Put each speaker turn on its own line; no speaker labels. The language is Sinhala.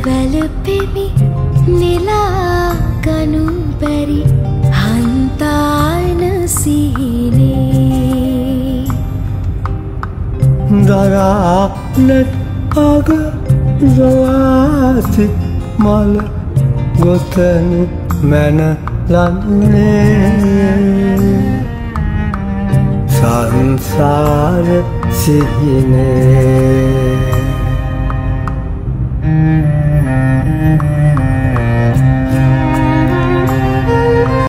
වැළපෙමි නෙලා ගනු බැරි හන්තාන සිහිනේ
දරානෙත් අග ජවාති මල ගොතනු මැනලන්නේ සංසාර සිහිනේ